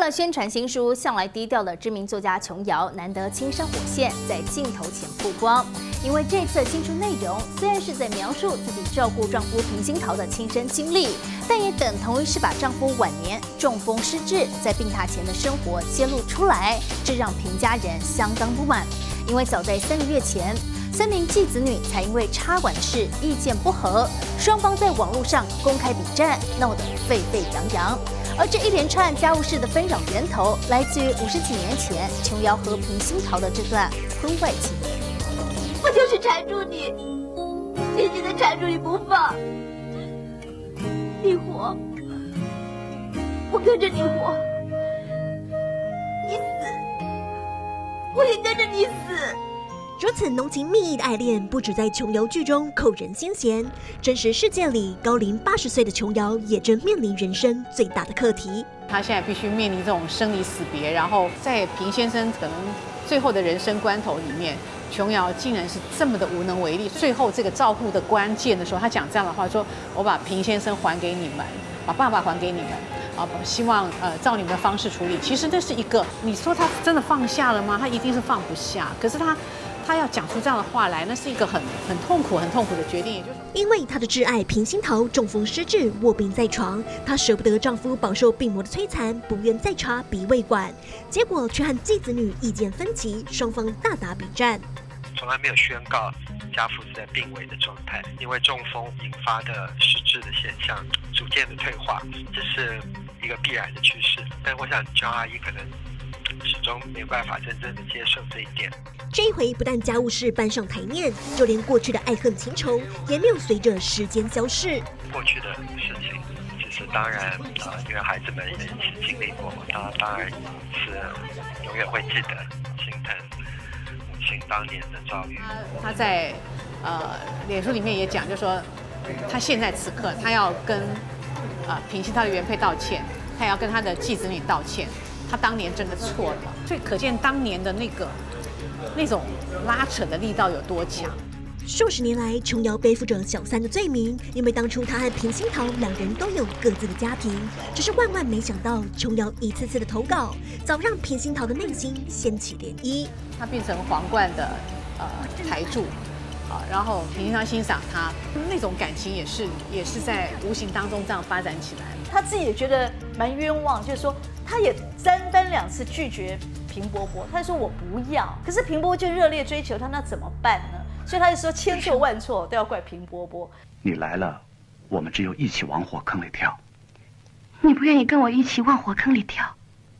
了宣传新书，向来低调的知名作家琼瑶难得亲身火线，在镜头前曝光。因为这次新书内容虽然是在描述自己照顾丈夫平鑫桃的亲身经历，但也等同于是把丈夫晚年中风失智在病榻前的生活揭露出来，这让平家人相当不满。因为早在3个月前，3名继子女才因为插管的事意见不合，双方在网络上公开比战，闹得沸沸扬扬。而这一连串家务事的纷扰源头，来自于50几年前琼瑶和平鑫桃的这段婚外情。 我就是缠住你，紧紧的缠住你不放。你活，我跟着你活；你死，我也跟着你死。 如此浓情蜜意的爱恋，不止在琼瑶剧中扣人心弦，真实世界里，高龄80岁的琼瑶也正面临人生最大的课题。 她现在必须面临这种生离死别，然后在平先生可能最后的人生关头里面，琼瑶竟然是这么的无能为力。最后这个照顾的关键的时候，她讲这样的话，说：“我把平先生还给你们，把爸爸还给你们。”希望照你们的方式处理。其实这是一个，你说他真的放下了吗？他一定是放不下。可是他要讲出这样的话来，那是一个很痛苦的决定。也就是因为她的挚爱平鑫桃中风失智，卧病在床，她舍不得丈夫饱受病魔的摧残，不愿再插鼻胃管，结果却和继子女意见分歧，双方大打比战。 从来没有宣告家父是在病危的状态，因为中风引发的失智的现象逐渐的退化，这是一个必然的趋势。但我想乔阿姨可能始终没有办法真正的接受这一点。 这一回不但家务事搬上台面，就连过去的爱恨情仇也没有随着时间消逝。 过去的事情，其实当然因为孩子们也一起经历过，当然是永远会记得心疼母亲当年的遭遇。 他在脸书里面也讲，就说他现在此刻他要跟平鑫他的原配道歉，他也要跟他的继子女道歉。他当年真的错了，所以可见当年的那种拉扯的力道有多强。 数十年来，琼瑶背负着小三的罪名，因为当初她和平鑫桃两人都有各自的家庭，只是万万没想到，琼瑶一次次的投稿，早让平鑫桃的内心掀起涟漪。 她变成皇冠的台柱，然后平鑫桃欣赏她，那种感情也是在无形当中这样发展起来。 她自己也觉得蛮冤枉，就是说她也3番2次拒绝平伯伯，她说我不要，可是平伯伯就热烈追求她，那怎么办呢？所以他就说千错万错都要怪平伯伯。 你来了，我们只有一起往火坑里跳。 你不愿意跟我一起往火坑里跳？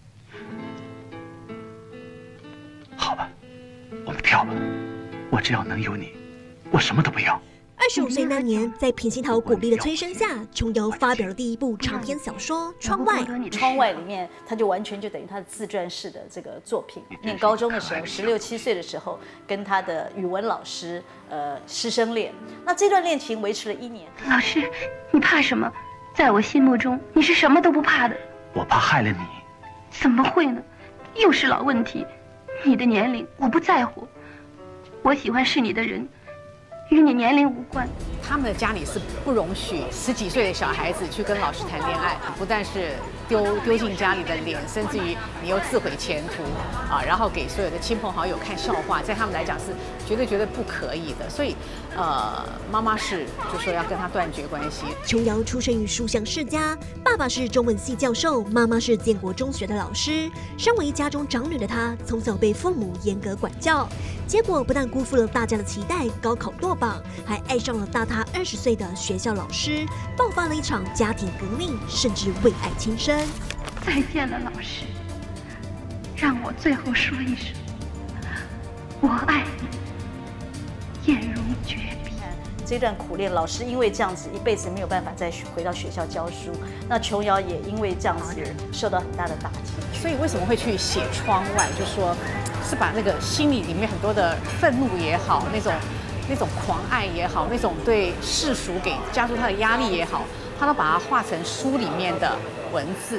好吧，我们跳吧。我只要能有你，我什么都不要。 25岁那年，在平鑫桃鼓励的催生下，琼瑶发表了第一部长篇小说《窗外》。 窗外里面，他就完全就等于他的自传式的这个作品。念高中的时候，16、17岁的时候，跟他的语文老师师生恋。那这段恋情维持了1年。 老师，你怕什么？在我心目中，你是什么都不怕的。 我怕害了你。 怎么会呢？又是老问题。你的年龄我不在乎，我喜欢是你的人。与你年龄无关。 他们的家里是不容许10几岁的小孩子去跟老师谈恋爱，不但是丢尽家里的脸，甚至于你又自毁前途然后给所有的亲朋好友看笑话，在他们来讲是绝对不可以的。所以妈妈就说要跟他断绝关系。 琼瑶出生于书香世家，爸爸是中文系教授，妈妈是建国中学的老师。身为家中长女的她，从小被父母严格管教，结果不但辜负了大家的期待，高考落榜，还爱上了大她20岁的学校老师，爆发了一场家庭革命，甚至为爱轻生。 再见了，老师，让我最后说一声，我爱你，颜容绝笔。 这段苦恋，老师因为这样子一辈子没有办法再回到学校教书，那琼瑶也因为这样子受到很大的打击。 所以为什么会去写窗外，就说是把那个心里面很多的愤怒也好，那种狂爱也好，那种对世俗给加诸他的压力也好，他都把它化成书里面的文字。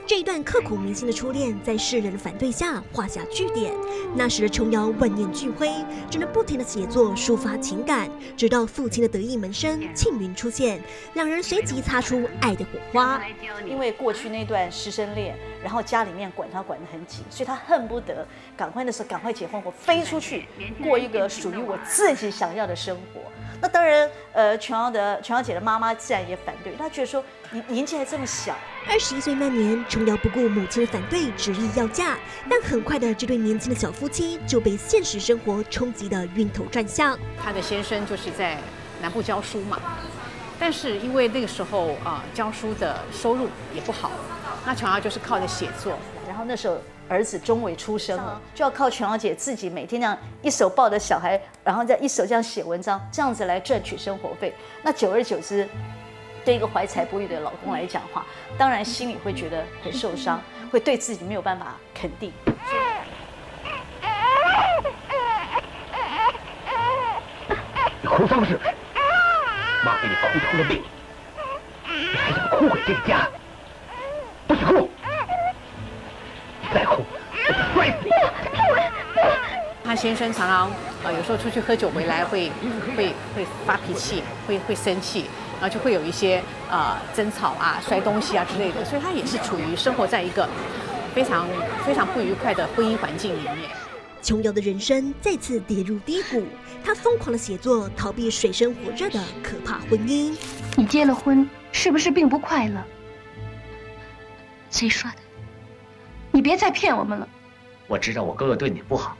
这一段刻骨铭心的初恋，在世人的反对下画下句点。那时的琼瑶万念俱灰，只能不停的写作抒发情感，直到父亲的得意门生庆云出现，两人随即擦出爱的火花。 因为过去那段师生恋，然后家里面管他管得很紧，所以他恨不得赶快结婚，我飞出去过一个属于我自己想要的生活。那当然，琼瑶姐的妈妈自然也反对，她觉得说你年纪还这么小。 21岁那年，琼瑶不顾母亲的反对，执意要嫁，但很快的这对年轻的小夫妻就被现实生活冲击得晕头转向。 她的先生就是在南部教书嘛，但是因为那个时候教书的收入也不好，那琼瑶就是靠着写作， 然后那时候儿子钟伟出生了，就要靠琼瑶姐自己每天这样一手抱着小孩，然后再一手这样写文章，这样子来赚取生活费。那久而久之，对一个怀才不遇的老公来讲话，当然心里会觉得很受伤，会对自己没有办法肯定。 你哭丧事，妈给你哭出了病，你还想哭毁这个家？不许哭！再哭，我就摔死你！ 他先生常常有时候出去喝酒回来会发脾气，会生气，然后就会有一些争吵啊、摔东西啊之类的，所以他也是处于生活在一个非常不愉快的婚姻环境里面。 琼瑶的人生再次跌入低谷，她疯狂的写作，逃避水深火热的可怕婚姻。 你结了婚，是不是并不快乐？谁说的？你别再骗我们了。 我知道我哥哥对你不好。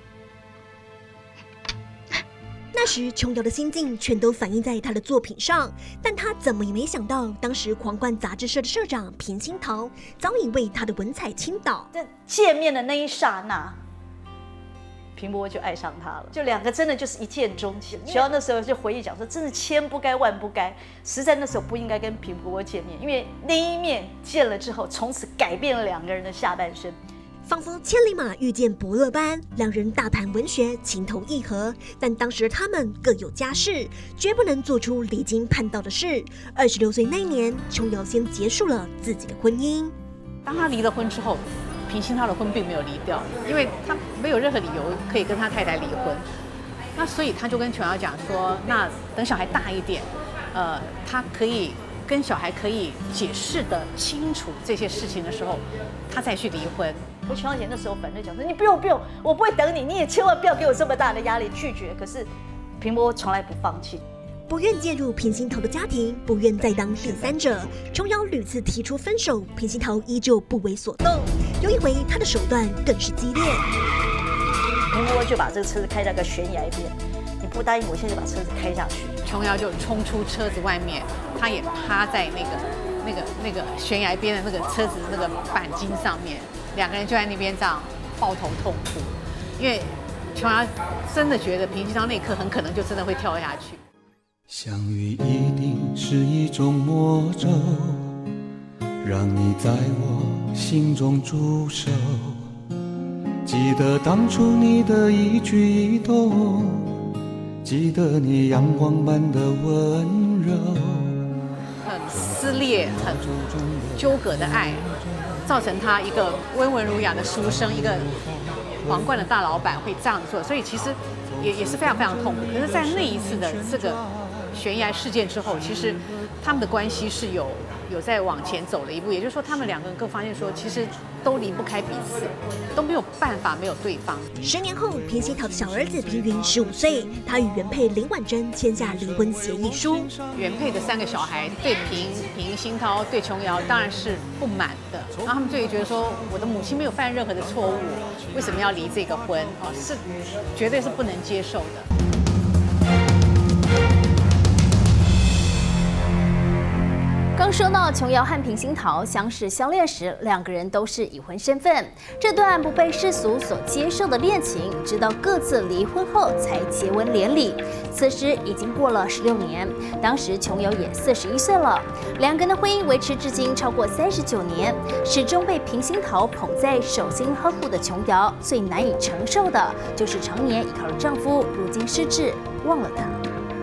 那时琼瑶的心境全都反映在她的作品上，但她怎么也没想到，当时皇冠杂志社的社长平鑫桃早已为她的文采倾倒。 在见面的那一刹那，平伯就爱上她了，就两个真的就是一见钟情。琼瑶那时候就回忆讲说，真的千不该万不该，实在那时候不应该跟平伯见面，因为那一面见了之后，从此改变了两个人的下半生。 仿佛千里马遇见伯乐般，两人大谈文学，情投意合。但当时的他们各有家室，绝不能做出离经叛道的事。26岁那年，琼瑶先结束了自己的婚姻。 当他离了婚之后，平鑫桃的婚并没有离掉，因为他没有任何理由可以跟他太太离婚。那所以他就跟琼瑶讲说，那等小孩大一点，他可以跟小孩可以解释得清楚这些事情的时候，他再去离婚。 琼瑶姐那时候反对讲说，你不用，我不会等你，你也千万不要给我这么大的压力，拒绝。可是平伯从来不放弃。 不愿介入平鑫桃的家庭，不愿再当第三者，琼瑶屡次提出分手，平鑫桃依旧不为所动。有一回，他的手段更是激烈， 平伯就把这个车子开到个悬崖边，你不答应我，现在就把车子开下去。 琼瑶就冲出车子外面，她也趴在那个悬崖边的那个车子那个钣金上面，两个人就在那边这样抱头痛哭，因为琼瑶真的觉得平鑫桃那一刻很可能就真的会跳下去。 相遇一定是一种魔咒，让你在我心中驻守。记得当初你的一举一动，记得你阳光般的温柔。 很撕裂、很纠葛的爱，造成他一个温文儒雅的书生，一个皇冠的大老板会这样做，所以其实也是非常非常痛苦。可是，在那一次的这个悬崖事件之后，其实他们的关系是有在往前走了一步，也就是说，他们两个人更发现说，其实都离不开彼此，都没有办法没有对方。 10年后，平鑫桃的小儿子平云15岁，他与原配林婉珍签下离婚协议书。 原配的3个小孩对平鑫桃对琼瑶当然是不满的，然后他们就会觉得说，我的母亲没有犯任何的错误，为什么要离这个婚？是绝对是不能接受的。 刚说到琼瑶和平鑫桃相识相恋时，两个人都是已婚身份。这段不被世俗所接受的恋情，直到各自离婚后才结吻连理。此时已经过了16年，当时琼瑶也41岁了。两个人的婚姻维持至今超过39年，始终被平鑫桃捧在手心呵护的琼瑶，最难以承受的就是常年依靠的丈夫如今失智，忘了他。 平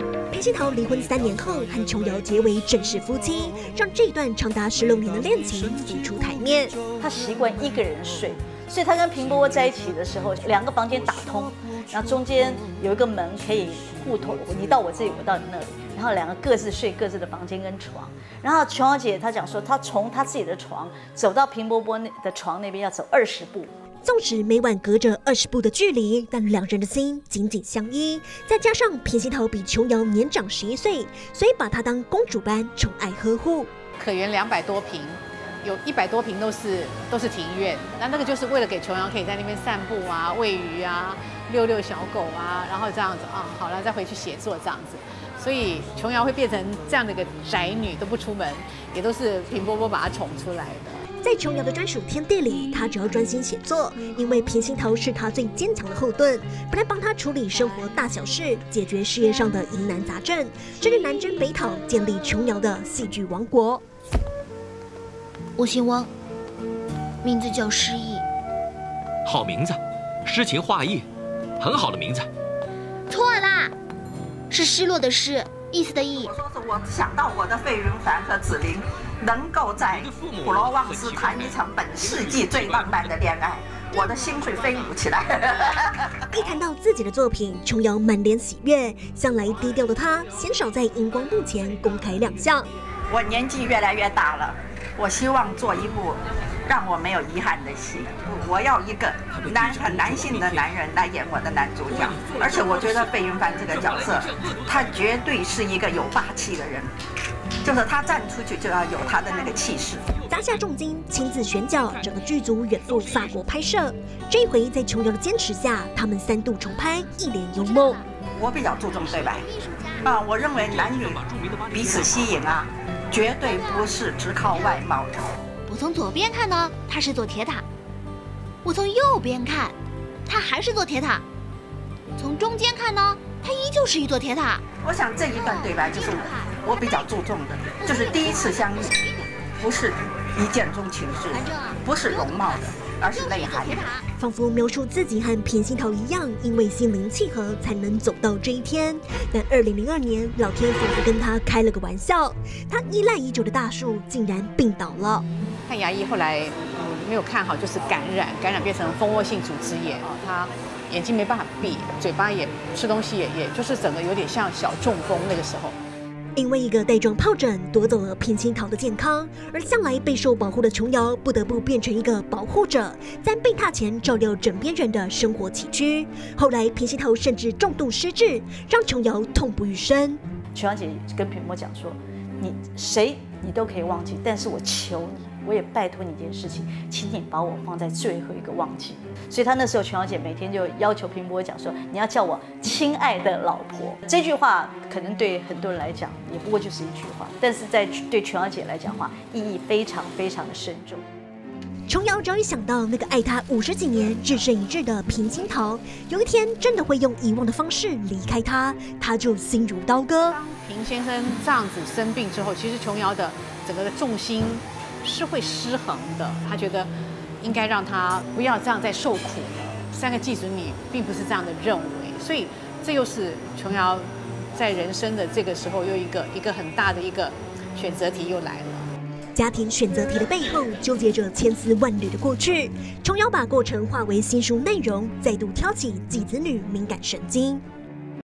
心桃离婚3年后和琼瑶结为正式夫妻，让这段长达16年的恋情浮出台面。 他习惯一个人睡，所以他跟平伯伯在一起的时候，2个房间打通，然后中间有一个门可以互通，你到我这里，我到你那里，然后2个各自睡各自的房间跟床。然后琼瑶姐她讲说，她从她自己的床走到平伯伯的床那边要走20步。 纵使每晚隔着20步的距离，但2人的心紧紧相依。再加上平心桃比琼瑶年长11岁，所以把她当公主般宠爱呵护。 可园200多坪，有100多坪都是庭院，那个就是为了给琼瑶可以在那边散步啊、喂鱼啊、遛小狗啊，然后这样子啊，好了再回去写作这样子。所以琼瑶会变成这样的一个宅女，都不出门，也都是平伯伯把她宠出来的。 在琼瑶的专属天地里，她只要专心写作，因为平心桃是她最坚强的后盾，不但帮她处理生活大小事，解决事业上的疑难杂症，甚至南征北讨，建立琼瑶的戏剧王国。 我姓汪，名字叫诗意。 好名字，诗情画意，很好的名字。 错啦，是失落的失，意思的意。 我说是我想到我的费云凡和子玲能够在普罗旺斯谈一场本世纪最浪漫的恋爱，我的心会飞舞起来。 一谈到自己的作品，琼瑶满脸喜悦。向来低调的她，鲜少在荧光幕前公开亮相。 我年纪越来越大了，我希望做一部让我没有遗憾的戏。我要一个很男性的男人来演我的男主角，而且我觉得费云凡这个角色，他绝对是一个有霸气的人。就是他站出去就要有他的那个气势， 砸下重金亲自选角，整个剧组远赴法国拍摄。这一回在琼瑶的坚持下，他们3度重拍，一脸幽默。 我比较注重对白，我认为男女彼此吸引啊，绝对不是只靠外貌的。 我从左边看呢，他是座铁塔；我从右边看，他还是座铁塔；从中间看呢，他依旧是一座铁塔。 我想这一段对白就是我比较注重的，就是第一次相遇，不是一见钟情式，不是容貌的，而是内涵的。 仿佛描述自己和平心桃一样，因为心灵契合才能走到这一天。但2002年，老天仿佛跟他开了个玩笑，他依赖已久的大树竟然病倒了。 看牙医后来没有看好，就是感染变成蜂窝性组织炎啊，他眼睛没办法闭，嘴巴也吃东西也就是整个有点像小中风那个时候。 因为一个带状疱疹夺走了平心桃的健康，而向来备受保护的琼瑶不得不变成一个保护者，在病榻前照料枕边人的生活起居。后来平心桃甚至重度失智，让琼瑶痛不欲生。 琼瑶姐跟平伯讲说：“你谁你都可以忘记，但是我求你，我也拜托你一件事情，请你把我放在最后一个忘记。”所以她那时候琼瑶姐每天就要求平伯讲说：“你要叫我亲爱的老婆。”这句话可能对很多人来讲也不过就是一句话，但是对琼瑶姐来讲的话，意义非常非常的慎重。 琼瑶早已想到，那个爱她50几年、只身一日的平心桃，有一天真的会用遗忘的方式离开她，她就心如刀割。 平先生这样子生病之后，其实琼瑶的整个的重心是会失衡的。她觉得应该让他不要这样再受苦了。3个继子女并不是这样的认为，所以这又是琼瑶在人生的这个时候又一个很大的一个选择题又来了。 家庭选择题的背后纠结着千丝万缕的过去，琼瑶把过程化为新书内容，再度挑起继子女敏感神经。